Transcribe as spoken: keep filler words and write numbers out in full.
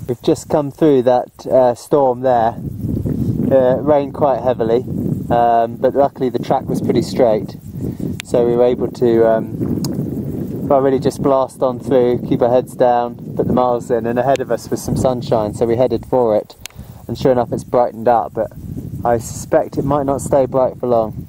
We've just come through that uh, storm there. Uh, it rained quite heavily, um, but luckily the track was pretty straight, so we were able to um, well, really just blast on through, keep our heads down, put the miles in, and ahead of us was some sunshine, so we headed for it. And sure enough, it's brightened up, but I suspect it might not stay bright for long.